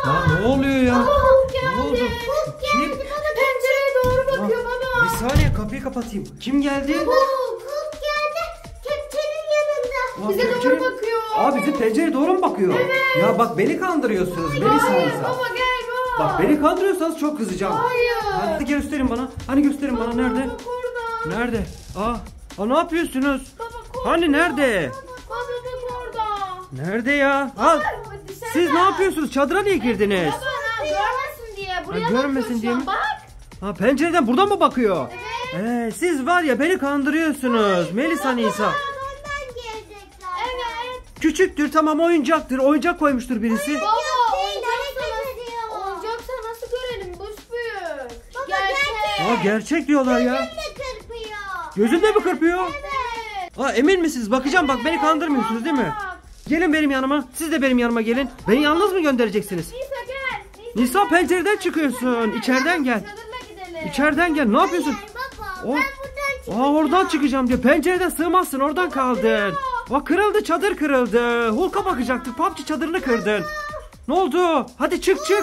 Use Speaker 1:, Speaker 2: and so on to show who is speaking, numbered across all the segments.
Speaker 1: Ya ne oluyor ya?
Speaker 2: Hulk
Speaker 1: Ne oldu?
Speaker 2: geldi.
Speaker 1: Kim?
Speaker 2: Pencereye doğru bakıyor baba.
Speaker 1: Bir saniye kapıyı kapatayım. Kim geldi?
Speaker 2: Hulk geldi. Kepçenin yanında. Bize
Speaker 1: Kepçe-
Speaker 2: doğru bakıyor.
Speaker 1: Bizim pencereye doğru mu bakıyor?
Speaker 2: Evet.
Speaker 1: Ya bak beni kandırıyorsunuz. Beni
Speaker 2: Hayır
Speaker 1: sanırsa.
Speaker 2: baba gel baba.
Speaker 1: Bak beni kandırıyorsanız çok kızacağım.
Speaker 2: Hayır.
Speaker 1: Hadi gösterin bana. Hani gösterin bana nerede?
Speaker 2: Bak orada.
Speaker 1: Nerede? Ne yapıyorsunuz?
Speaker 2: Baba
Speaker 1: Hani nerede?
Speaker 2: Baba bak orada.
Speaker 1: Nerede ya? Al. Siz ne yapıyorsunuz? Çadıra niye girdiniz?
Speaker 2: Baba görmesin diye. Buraya
Speaker 1: görmesin
Speaker 2: bakıyor
Speaker 1: diye
Speaker 2: şu an,
Speaker 1: mi?
Speaker 2: Bak.
Speaker 1: Pencereden buradan mı bakıyor?
Speaker 2: Evet.
Speaker 1: Siz var ya beni kandırıyorsunuz. Melisa Nisa.
Speaker 2: Ondan gelecekler. Evet.
Speaker 1: Küçüktür tamam oyuncaktır. Oyuncak koymuştur birisi.
Speaker 2: Baba oyuncaksa nasıl görelim? Büyük. Gerçek.
Speaker 1: Gerçek diyorlar ya.
Speaker 2: Kırpıyor.
Speaker 1: Gözünde mi kırpıyor?
Speaker 2: Evet.
Speaker 1: Emin misiniz? Bakacağım bak beni kandırmıyorsunuz değil mi?
Speaker 2: Bak.
Speaker 1: Gelin benim yanıma. Siz de benim yanıma gelin. Beni yalnız mı göndereceksiniz?
Speaker 2: Nisa gel.
Speaker 1: Nisa pencereden çıkıyorsun. İçeriden gel.
Speaker 2: Çadırla gidelim.
Speaker 1: İçeriden gel. Ne yapıyorsun?
Speaker 2: Baba
Speaker 1: Oradan çıkacağım diyor. Pencereden sığmazsın. Oradan kaldın. Kırıldı çadır kırıldı. Hulk'a bakacaktık. PUBG çadırını kırdın. Ne oldu? Hadi çık çık.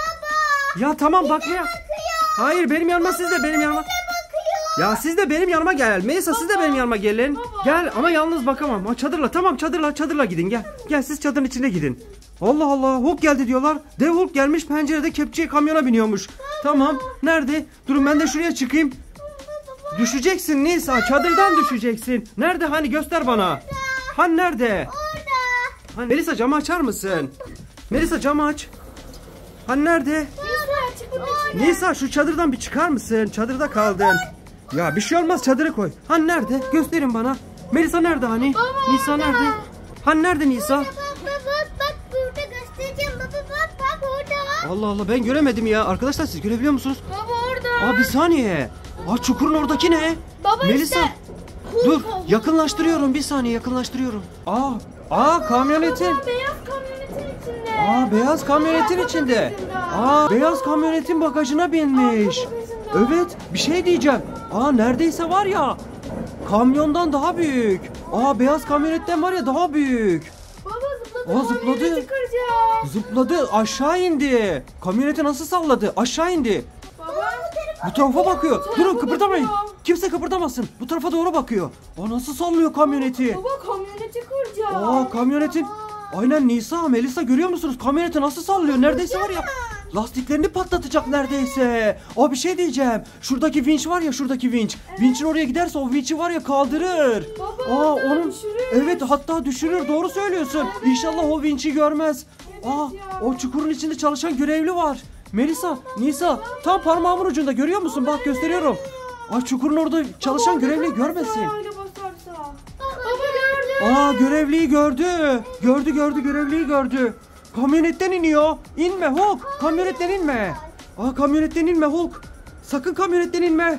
Speaker 1: Ya tamam bak ya. Hayır benim yanıma siz de benim yanıma. Ya siz de benim yanıma gel. Melisa siz de benim yanıma gelin. Gel ama yalnız bakamam. Çadırla tamam çadırla gidin gel. Gel siz çadırın içine gidin. Allah Allah Hulk geldi diyorlar. Dev Hulk gelmiş pencerede kepçeye kamyona biniyormuş. Tamam nerede? Durun ben de şuraya çıkayım. Düşeceksin Nisa çadırdan düşeceksin. Nerede hani göster bana. Hani nerede? Hani Melisa camı açar mısın? Melisa camı aç. Hani nerede? Nisa şu çadırdan bir çıkar mısın? Çadırda kaldın. Ya bir şey olmaz çadırı koy. Hani nerede? Gösterin bana. Melisa nerede hani? Nisa nerede? Hani nerede Nisa?
Speaker 2: Bak burada göstereceğim. Bak orada.
Speaker 1: Allah Allah ben göremedim ya. Arkadaşlar siz görebiliyor musunuz?
Speaker 2: Baba orada.
Speaker 1: Bir saniye. Çukurun oradaki ne?
Speaker 2: Baba
Speaker 1: Melisa.
Speaker 2: işte.
Speaker 1: Dur yakınlaştırıyorum bir saniye yakınlaştırıyorum. Kamyonetin.
Speaker 2: Beyaz kamyonetin içinde.
Speaker 1: Beyaz kamyonetin içinde. Beyaz kamyonetin bagajına binmiş. Evet bir şey diyeceğim. Neredeyse var ya kamyondan daha büyük. Beyaz kamyonetten var ya daha büyük.
Speaker 2: Baba zıpladı.
Speaker 1: Zıpladı.
Speaker 2: Kamyoneti kıracağım.
Speaker 1: Zıpladı aşağı indi. Kamyoneti nasıl salladı? Aşağı indi.
Speaker 2: Baba.
Speaker 1: Bu tarafa bakıyor.
Speaker 2: tarafa
Speaker 1: Durun kıpırdamayın.
Speaker 2: bakıyor.
Speaker 1: Kimse kıpırdamasın. Bu tarafa doğru bakıyor. Nasıl sallıyor kamyoneti?
Speaker 2: Baba kamyoneti kıracağım.
Speaker 1: Kamyonetin. Aynen Nisa, Melisa görüyor musunuz? Kamyoneti nasıl sallıyor? Neredeyse var ya. Lastiklerini patlatacak neredeyse. Bir şey diyeceğim. Şuradaki vinç var ya şuradaki vinç. Vinçin oraya giderse o vinçi var ya kaldırır.
Speaker 2: Baba
Speaker 1: Onun
Speaker 2: düşürür.
Speaker 1: evet hatta düşürür. Doğru söylüyorsun. İnşallah o vinçi görmez. O çukurun içinde çalışan görevli var. Melisa, Nisa tam parmağımın ucunda görüyor musun? Bak gösteriyorum. Çukurun orada çalışan görevliyi görmesin.
Speaker 2: Öyle basarsa. Baba gördüm.
Speaker 1: Görevliyi gördü. Gördü görevliyi gördü. Kamyonetten iniyor. İnme Hulk. Kamyonetten inme. Kamyonetten inme Hulk. Sakın kamyonetten inme.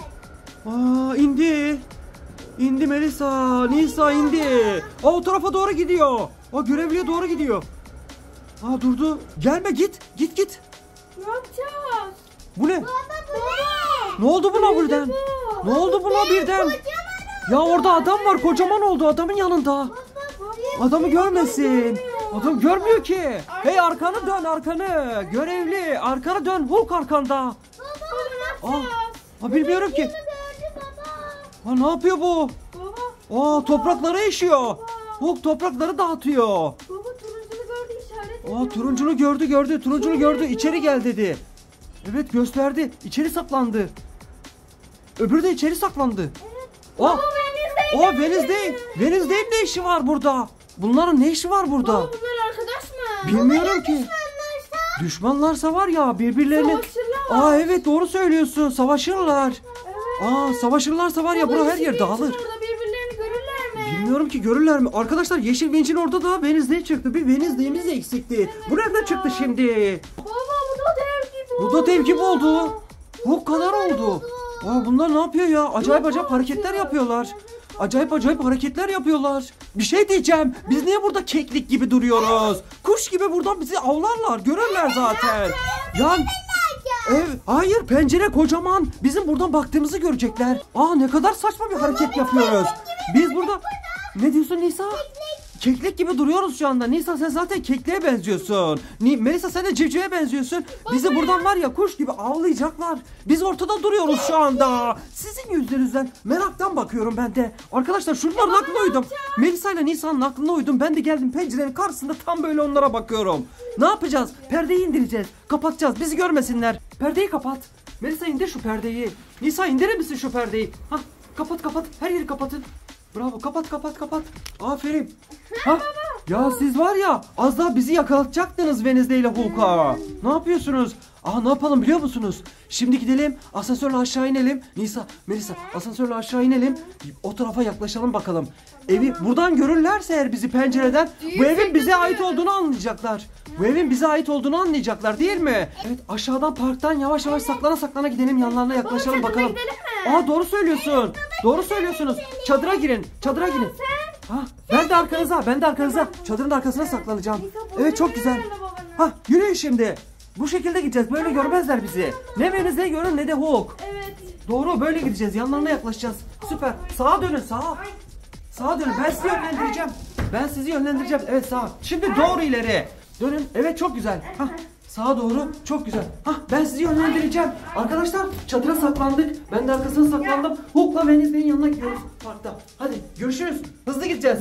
Speaker 1: İndi. İndi Melisa. Nisa indi. O tarafa doğru gidiyor. Görevliye doğru gidiyor. Durdu. Gelme git. Git.
Speaker 2: Ne yapacağız?
Speaker 1: Bu ne?
Speaker 2: Baba.
Speaker 1: Ne oldu buna birden? Ne oldu buna birden? Ya orada adam var. Kocaman oldu adamın yanında. Adamı görmesin. Adam görmüyor ki. Hey arkanı dön arkanı. Görevli arkanı dön. Hulk arkanda. Bilmiyorum ki. Ne yapıyor bu? Toprakları eşiyor. Hulk toprakları dağıtıyor.
Speaker 2: Baba turuncunu gördü işaret ediyor.
Speaker 1: Turuncunu gördü. İçeri gel dedi. Evet gösterdi. İçeri saklandı. Öbürü de içeri saklandı. Wednesday'in ne işi var burada? Bunların ne işi var burada?
Speaker 2: Baba bunlar arkadaş mı?
Speaker 1: Bilmiyorum ki. Düşmanlarsa var ya birbirlerini.
Speaker 2: Savaşırlar.
Speaker 1: Evet doğru söylüyorsun. Savaşırlar.
Speaker 2: Evet.
Speaker 1: Savaşırlarsa var ya bura her yer dağılır.
Speaker 2: Orada birbirlerini görürler mi?
Speaker 1: Bilmiyorum ki görürler mi? Arkadaşlar yeşil vincin orada da Wednesday çıktı. Bir Wednesday'imiz eksikti. Bu nereden çıktı şimdi?
Speaker 2: Baba bu da dev gibi oldu.
Speaker 1: Bu da dev gibi oldu. Bu kadar oldu. Bunlar ne yapıyor ya? Acayip hareketler yapıyorlar. Acayip hareketler yapıyorlar. Bir şey diyeceğim. Biz niye burada keklik gibi duruyoruz? Kuş gibi buradan bizi avlarlar. Görürler zaten. Hayır pencere kocaman. Bizim buradan baktığımızı görecekler. Ne kadar saçma bir hareket yapıyoruz. Biz burada... Ne diyorsun Nisa? Keklik gibi duruyoruz şu anda. Nisa sen zaten kekliğe benziyorsun. Melisa sen de civcive benziyorsun. Bizi buradan var ya kuş gibi avlayacaklar. Biz ortada duruyoruz şu anda. Sizin yüzlerinizden meraktan bakıyorum ben de. Arkadaşlar şunların aklına uydum. Melisa ile Nisa'nın aklına uydum. Ben de geldim pencerenin karşısında tam böyle onlara bakıyorum. Ne yapacağız? Perdeyi indireceğiz. Kapatacağız. Bizi görmesinler. Perdeyi kapat. Melisa indir şu perdeyi. Nisa indirir misin şu perdeyi? Hah, kapat. Her yeri kapatın. Bravo, kapat. Aferin. Ha? Ya siz var ya az daha bizi yakalatacaktınız Wednesday ile Hulk'a. Ne yapıyorsunuz? Ne yapalım biliyor musunuz? Şimdi gidelim asansörle aşağı inelim. Nisa, Melisa asansörle aşağı inelim. O tarafa yaklaşalım bakalım. Evi buradan görürlerse eğer bizi pencereden bu evin bize ait olduğunu anlayacaklar. Bu evin bize ait olduğunu anlayacaklar değil mi? Evet, aşağıdan parktan yavaş saklana gidelim, yanlarına yaklaşalım bakalım. Doğru söylüyorsun. Doğru söylüyorsunuz. Çadıra girin. Ben de arkanıza. Çadırın arkasına saklanacağım. Evet, çok güzel. Yürüyün şimdi. Bu şekilde gideceğiz. Böyle görmezler bizi. Ne Wednesday görür ne de Hulk.
Speaker 2: Evet.
Speaker 1: Doğru, böyle gideceğiz. Yanlarına yaklaşacağız. Süper. Sağa dönün, sağa. Sağa dönün. Ben sizi yönlendireceğim. Evet, sağa. Şimdi doğru ileri. Dönün. Evet, çok güzel. Sağa doğru. Çok güzel. Ben sizi yönlendireceğim. Arkadaşlar çadıra saklandık. Ben de arkasına saklandım. Hulk'la Wednesday'in yanına gidiyoruz parkta. Hadi görüşürüz. Hızlı gideceğiz.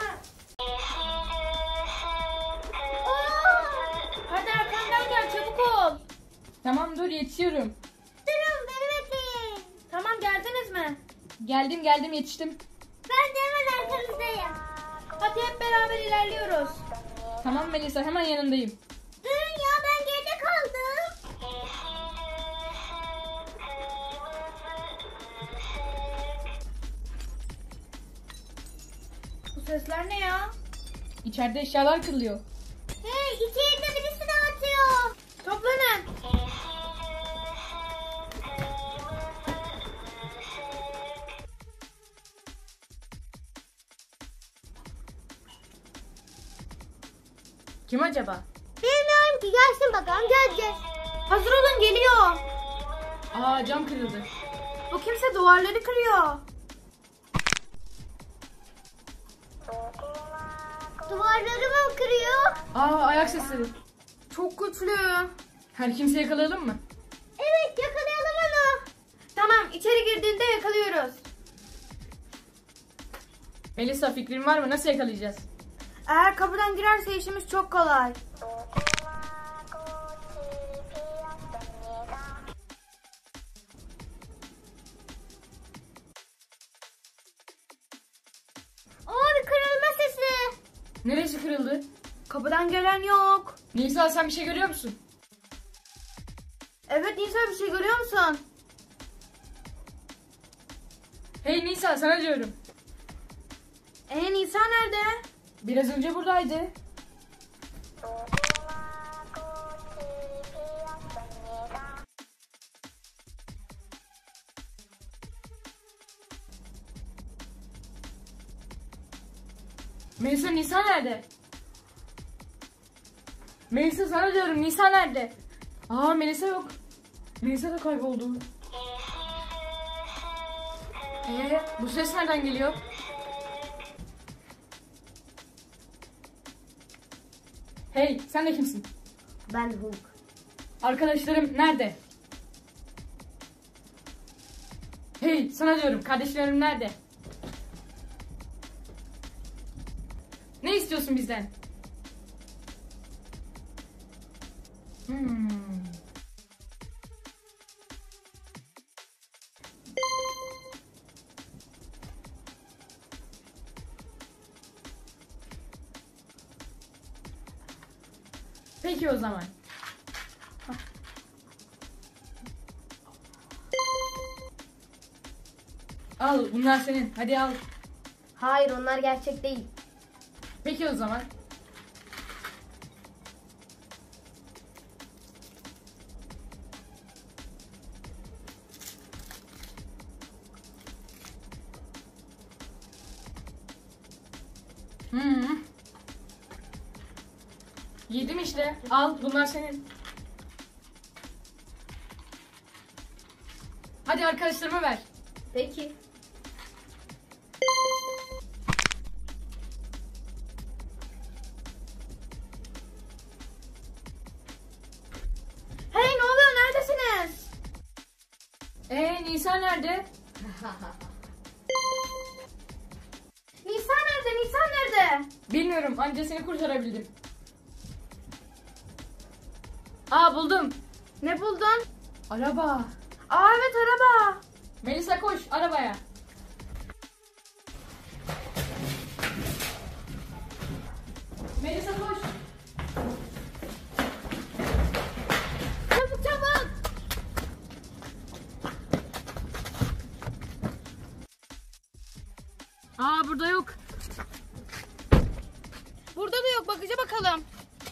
Speaker 2: Hadi arkamdan gel, çabuk ol.
Speaker 3: Tamam, dur yetişiyorum.
Speaker 2: Durun, beni bekleyin. Tamam, geldiniz mi?
Speaker 3: Geldim yetiştim.
Speaker 2: Ben de hemen arkanızdayım. Hadi hep beraber ilerliyoruz.
Speaker 3: Tamam Melisa, hemen yanındayım.
Speaker 2: Durun ya, ben geride kaldım. Bu sesler ne ya?
Speaker 3: İçeride eşyalar kırılıyor.
Speaker 2: Hey, içeride birisi dağıtıyor. Toplanın.
Speaker 3: Kim acaba?
Speaker 2: Bilmiyorum ki, gelsin bakalım, göreceğiz. Hazır olun, geliyor.
Speaker 3: Cam kırıldı.
Speaker 2: Bu kimse duvarları kırıyor. Duvarları mı kırıyor?
Speaker 3: Ayak sesleri.
Speaker 2: Çok güçlü.
Speaker 3: Her kimse yakalayalım mı?
Speaker 2: Evet, yakalayalım onu. Tamam, içeri girdiğinde yakalıyoruz.
Speaker 3: Melisa, fikrin var mı? Nasıl yakalayacağız?
Speaker 2: Eğer kapıdan girerse işimiz çok kolay. Bir kırılma sesi.
Speaker 3: Neresi kırıldı?
Speaker 2: Kapıdan gelen yok.
Speaker 3: Nisa, sen bir şey görüyor musun?
Speaker 2: Evet Nisa, bir şey görüyor musun?
Speaker 3: Hey Nisa, sana diyorum.
Speaker 2: Nisa nerede?
Speaker 3: Biraz önce buradaydı. Melisa, Nisa nerede? Melisa, sana diyorum, Nisa nerede? Melisa yok. Melisa da kayboldu. Bu ses nereden geliyor? Hey, sen de kimsin?
Speaker 2: Ben Hulk.
Speaker 3: Arkadaşlarım nerede? Hey, sana diyorum, kardeşlerim nerede? Ne istiyorsun bizden? Peki o zaman. Al, bunlar senin. Hadi al.
Speaker 2: Hayır, onlar gerçek değil.
Speaker 3: Peki o zaman. Yedim işte. Al, bunlar senin. Hadi arkadaşlarıma ver.
Speaker 2: Peki.
Speaker 3: Nisa nerede?
Speaker 2: Nisa nerede? Nisa nerede?
Speaker 3: Bilmiyorum, anca seni kurtarabildim. Aa, buldum.
Speaker 2: Ne buldun?
Speaker 3: Araba.
Speaker 2: Aa evet, araba.
Speaker 3: Melisa koş arabaya. Melisa koş.
Speaker 2: Çabuk çabuk.
Speaker 3: Aa, burada yok.
Speaker 2: Burada da yok, bakıca bakalım.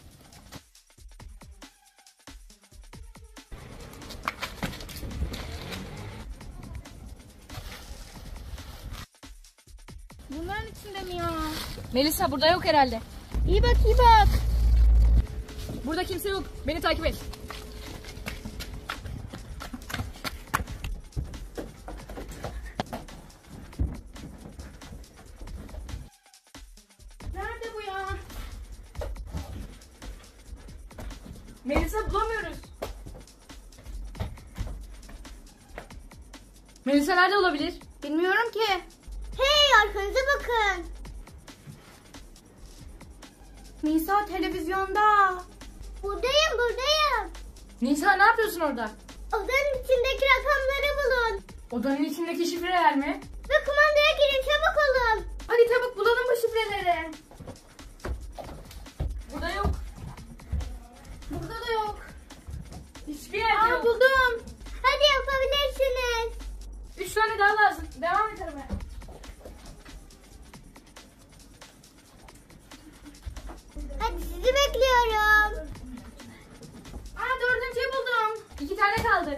Speaker 2: Bunların içinde mi ya?
Speaker 3: Melisa burada yok herhalde.
Speaker 2: İyi bak, iyi bak.
Speaker 3: Burada kimse yok. Beni takip et.
Speaker 2: Nerede bu ya?
Speaker 3: Melisa bulamıyoruz. Melisa nerede olabilir?
Speaker 2: Bilmiyorum ki. Hey, arkanıza bakın. Nisa televizyonda. Buradayım.
Speaker 3: Nisa ne yapıyorsun orada?
Speaker 2: Odanın içindeki rakamları bulun.
Speaker 3: Odanın içindeki şifreler mi?
Speaker 2: Ve kumandaya girin, çabuk olun. Hadi çabuk bulalım bu şifreleri.
Speaker 3: Burada yok.
Speaker 2: Burada da yok.
Speaker 3: Hiçbir yerde yok.
Speaker 2: Buldum. Hadi yapabilirsiniz.
Speaker 3: 3 tane daha lazım. Devam et aramaya.
Speaker 2: Hadi sizi bekliyorum. Dördüncüyü buldum.
Speaker 3: 2 tane kaldı.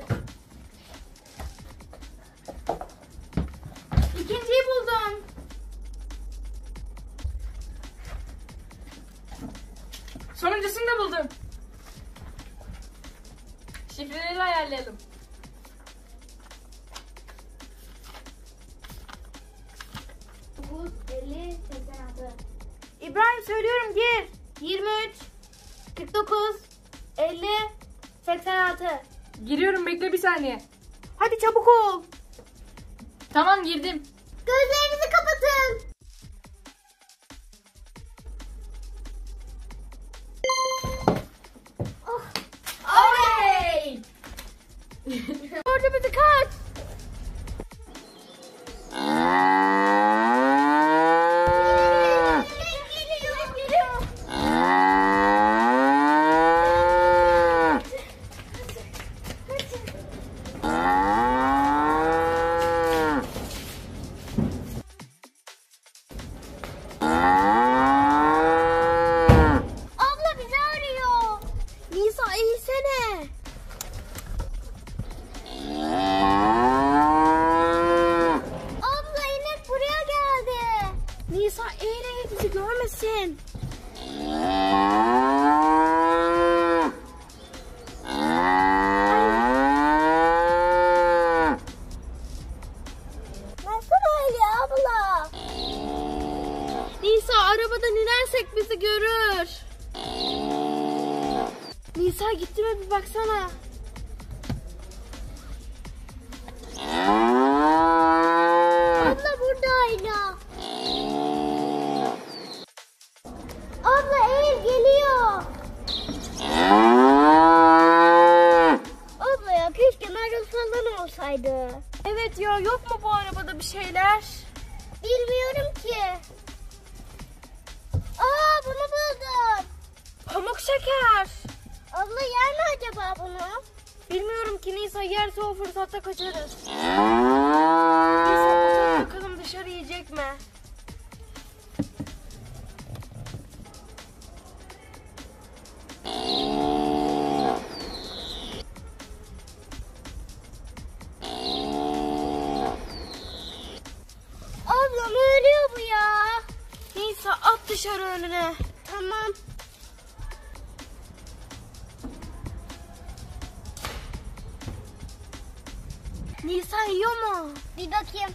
Speaker 2: İkinciyi buldum.
Speaker 3: Sonuncusunu da buldum. Şifreleri ayarlayalım.
Speaker 2: Bu 50, 86. İbrahim söylüyorum, gir. 23, 49, 50, 86.
Speaker 3: Giriyorum, bekle bir saniye.
Speaker 2: Hadi çabuk ol.
Speaker 3: Tamam, girdim.
Speaker 2: Gözlerinizi kapatın.
Speaker 3: Oley!
Speaker 2: Orada bizi kaç. Geliyor. Abla bizi arıyor. Nisa eğilsene. Abla inek buraya geldi. Nisa eğil eğil, bizi görmesin. Nasıl öyle abla? Nisa arabadan inersek bizi görür. Nisa gitti mi, bir baksana. Abla buradaydı. Abla eğil, geliyor. Abla ya, keşke Meryem falan olsaydı. Evet ya, yok mu bu arabada bir şeyler? Bilmiyorum ki. Bunu buldum. Pamuk şeker. Abla yer mi acaba bunu? Bilmiyorum ki Nisa, yerse o fırsatta kaçarız. Nisa bakalım dışarı yiyecek mi? Ablam ölüyor bu ya. Nisa at dışarı önüne. Tamam. Nisa yiyor mu? Bir bakayım.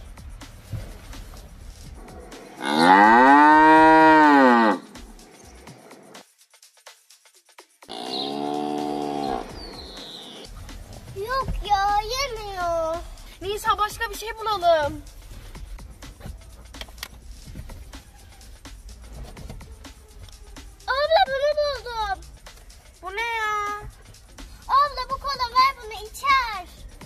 Speaker 2: Yok ya, yemiyor. Nisa başka bir şey bulalım. Abla bunu buldum. Bu ne ya? Abla bu kola ver bunu içer.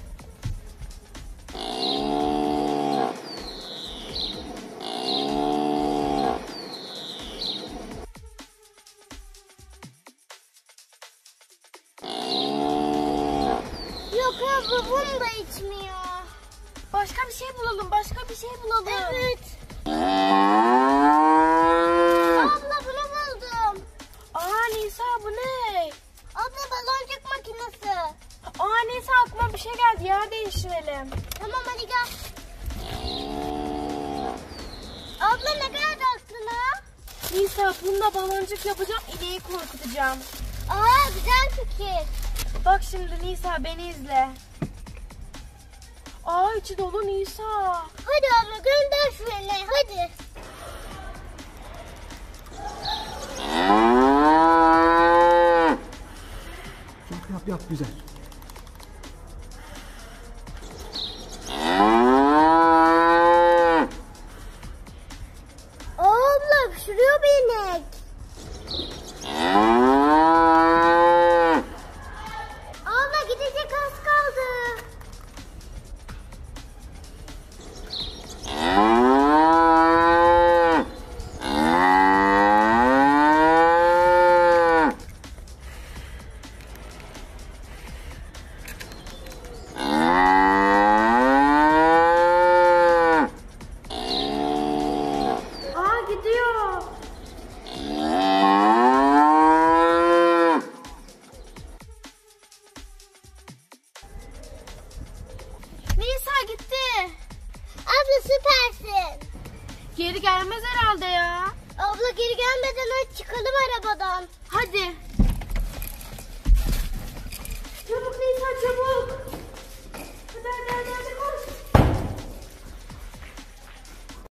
Speaker 2: Yok abla bunu da içmiyor. Başka bir şey bulalım, başka bir şey bulalım. Evet. Abla bunu buldum. Aa Nisa bu ne? Abla baloncuk makinesi. Aa Nisa aklıma bir şey geldi, yer değiştirelim. Tamam hadi gel. Abla ne geldi aklına? Nisa bununla baloncuk yapacağım, ineği korkutacağım. Aa güzel fikir. Bak şimdi Nisa beni izle. Aa içi dolu Nisa. Hadi abla gönder şu ineği hadi.
Speaker 1: Yap güzel.
Speaker 2: Abla şuraya bir inek. Abla gidecek az kaldı. Aa gidiyor. Nisa gitti. Abla süpersin. Geri gelmez herhalde ya. Abla geri gelmeden hadi çıkalım arabadan. Hadi. Çabuk Nisa